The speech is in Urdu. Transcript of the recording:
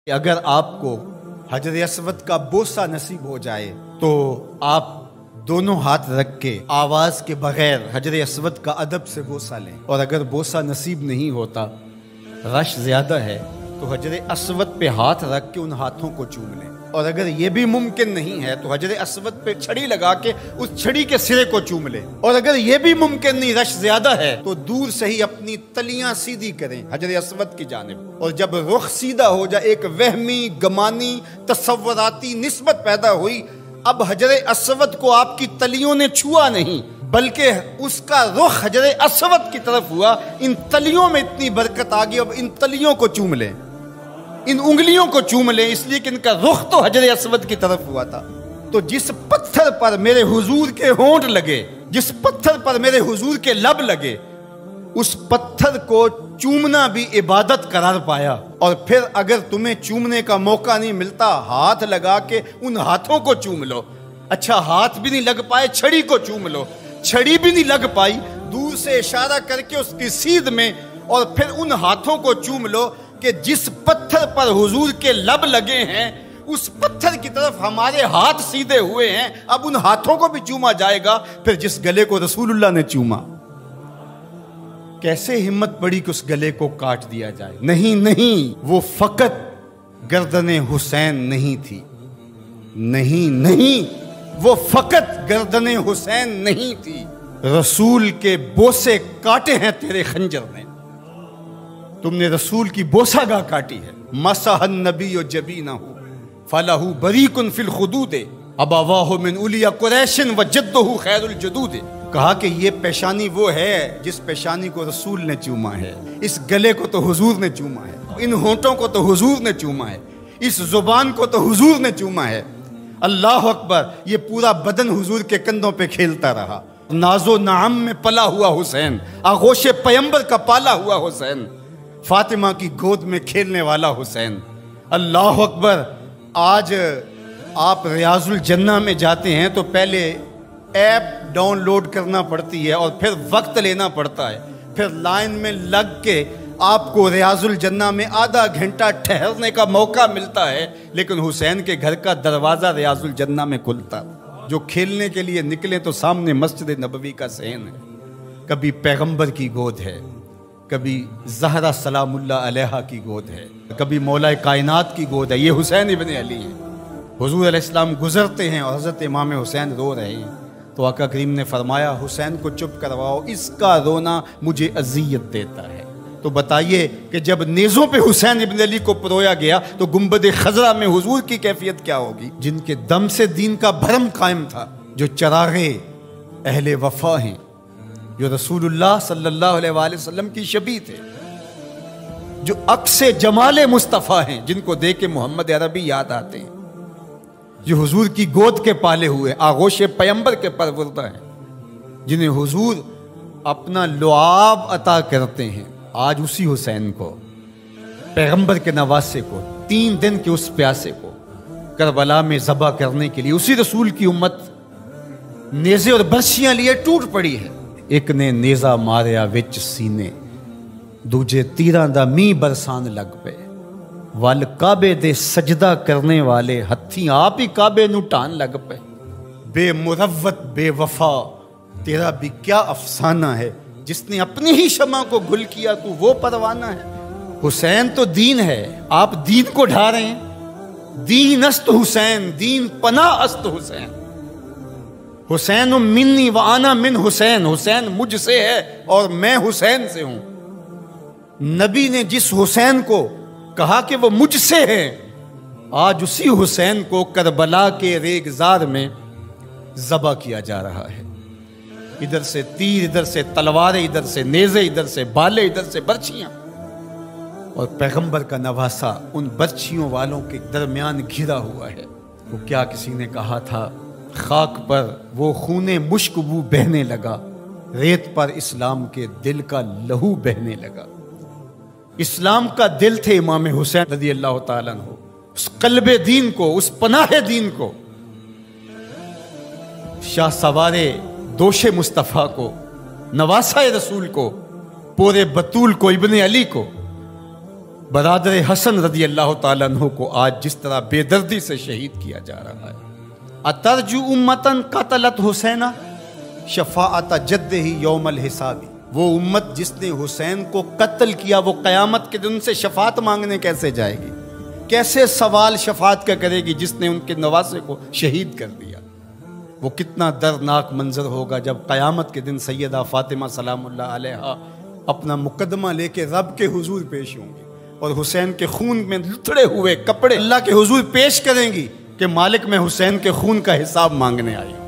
اگر آپ کو حجر اسود کا بوسہ نصیب ہو جائے تو آپ دونوں ہاتھ رکھ کے آواز کے بغیر حجر اسود کا ادب سے بوسہ لیں، اور اگر بوسہ نصیب نہیں ہوتا، رش زیادہ ہے، تو حجر اسود پہ ہاتھ رکھ کے ان ہاتھوں کو چوم لیں، اور اگر یہ بھی ممکن نہیں ہے تو حجر اسود پہ چھڑی لگا کے اس چھڑی کے سرے کو چوم لیں، اور اگر یہ بھی ممکن نہیں، رش زیادہ ہے، تو دور سے ہی اپنی تلیاں سیدھی کریں حجر اسود کی جانب، اور جب رخ سیدھا ہو جائے، ایک وہمی گمانی تصوراتی نسبت پیدا ہوئی، اب حجر اسود کو آپ کی تلیوں نے چھوا نہیں بلکہ اس کا رخ حجر اسود کی طرف ہوا، ان تلیوں میں اتنی برکت آ گئی، اب ان تلیوں کو چوم لیں، ان انگلیوں کو چوم لیں، اس لیے کہ ان کا رخ تو حجر اسود کی طرف ہوا تھا۔ تو جس پتھر پر میرے حضور کے ہونٹ لگے، جس پتھر پر میرے حضور کے لب لگے، اس پتھر کو چومنا بھی عبادت قرار پایا، اور پھر اگر تمہیں چومنے کا موقع نہیں ملتا، ہاتھ لگا کے ان ہاتھوں کو چوم لو۔ اچھا ہاتھ بھی نہیں لگ پائے، چھڑی کو چوم لو، چھڑی بھی نہیں لگ پائی، دور سے اشارہ کر کے اس کی سیدھ میں، اور پھر ان ہاتھوں کو چوم لو کہ جس پتھر پر حضور کے لب لگے ہیں اس پتھر کی طرف ہمارے ہاتھ سیدھے ہوئے ہیں، اب ان ہاتھوں کو بھی چوما جائے گا۔ پھر جس گلے کو رسول اللہ نے چوما، کیسے ہمت پڑی کہ اس گلے کو کاٹ دیا جائے؟ نہیں، وہ فقط گردن حسین نہیں تھی، نہیں، وہ فقط گردن حسین نہیں تھی، رسول کے بوسے کاٹے ہیں تیرے خنجر نے، تم نے رسول کی بوسہ گاہ کاٹی ہے۔ مسح النبی جبینہ فلہ بریق فی الخدود ابواہ من اولیاء قریش وجدہ خیر الجدود۔ کہا کہ یہ پیشانی وہ ہے جس پیشانی کو رسول نے چوما ہے، اس گلے کو تو حضور نے چوما ہے، ان ہونٹوں کو تو حضور نے چوما ہے، اس زبان کو تو حضور نے چوما ہے۔ اللہ اکبر! یہ پورا بدن حضور کے کندھوں پہ کھیلتا رہا، ناز و نعم میں پلا ہوا حسین، آغوش پیمبر کا پالا ہوا حسین، فاطمہ کی گود میں کھیلنے والا حسین۔ اللہ اکبر! آج آپ ریاض الجنہ میں جاتے ہیں تو پہلے ایپ ڈاؤن لوڈ کرنا پڑتی ہے، اور پھر وقت لینا پڑتا ہے، پھر لائن میں لگ کے آپ کو ریاض الجنہ میں آدھا گھنٹہ ٹھہرنے کا موقع ملتا ہے، لیکن حسین کے گھر کا دروازہ ریاض الجنہ میں کھلتا۔ جو کھیلنے کے لیے نکلے تو سامنے مسجد نبوی کا صحن ہے، کبھی پیغمبر کی گود ہے، کبھی زہرا سلام اللہ علیہا کی گود ہے، کبھی مولا کائنات کی گود ہے، یہ حسین ابن علی ہیں۔ حضور علیہ السلام گزرتے ہیں اور حضرت امام حسین رو رہے ہیں، تو آقا کریم نے فرمایا حسین کو چپ کرواؤ، اس کا رونا مجھے اذیت دیتا ہے۔ تو بتائیے کہ جب نیزوں پہ حسین ابن علی کو پرویا گیا تو گنبد خضرا میں حضور کی کیفیت کیا ہوگی؟ جن کے دم سے دین کا بھرم قائم تھا، جو چراغے اہل وفا ہیں، جو رسول اللہ صلی اللہ علیہ وآلہ وسلم کی شبیہ تھے، جو عکس جمال مصطفیٰ ہیں، جن کو دیکھ کے محمد عربی یاد آتے ہیں، جو حضور کی گود کے پالے ہوئے آغوش پیمبر کے پروردہ ہیں، جنہیں حضور اپنا لعاب عطا کرتے ہیں۔ آج اسی حسین کو، پیغمبر کے نواسے کو، 3 دن کے اس پیاسے کو کربلا میں ذبح کرنے کے لیے اسی رسول کی امت نیزے اور برچیاں لیے ٹوٹ پڑی ہے۔ ایک نے نیزہ ماریا وچ سینے، دوجے تیراں دا می برسان لگ پے، ول کعبے دے سجدہ کرنے والے ہتھی آپ ہی کعبے نو ٹان لگ پے۔ بے مروت بے وفا تیرا بھی کیا افسانہ ہے، جس نے اپنی ہی شمع کو گل کیا تو وہ پروانہ ہے۔ حسین تو دین ہے، آپ دین کو ڈھا رہے ہیں۔ دین است حسین، دین پناہ است حسین، حسین منی وانا من حسین، حسین مجھ سے ہے اور میں حسین سے ہوں۔ نبی نے جس حسین کو کہا کہ وہ مجھ سے ہے، آج اسی حسین کو کربلا کے ریگزار میں ذبح کیا جا رہا ہے۔ ادھر سے تیر، ادھر سے تلواریں، ادھر سے نیزے، ادھر سے بالے، ادھر سے برچیاں، اور پیغمبر کا نواسا ان برچیوں والوں کے درمیان گھرا ہوا ہے۔ وہ کیا کسی نے کہا تھا، خاک پر وہ خون مشک بو بہنے لگا، ریت پر اسلام کے دل کا لہو بہنے لگا۔ اسلام کا دل تھے امام حسین رضی اللہ تعالیٰ عنہ، اس قلب دین کو، اس پناہ دین کو، شاہ سوارے دوش مصطفیٰ کو، نواسہ رسول کو، پورے بطول کو، ابن علی کو، برادر حسن رضی اللہ تعالیٰ عنہ کو آج جس طرح بے دردی سے شہید کیا جا رہا ہے. اترجو امتن قتلت حسینہ شفاعت جدہ یوم الحساب. وہ امت جس نے حسین کو قتل کیا وہ قیامت کے دن سے شفاعت مانگنے کیسے جائے گی؟ کیسے سوال شفاعت کا کرے گی جس نے ان کے نواسے کو شہید کر دیا؟ وہ کتنا دردناک منظر ہوگا جب قیامت کے دن سیدہ فاطمہ سلام اللہ علیہا اپنا مقدمہ لے کے رب کے حضور پیش ہوں گی اور حسین کے خون میں لتڑے ہوئے کپڑے اللہ کے حضور پیش کریں گی کہ مالک میں حسین کے خون کا حساب مانگنے آئی ہوں.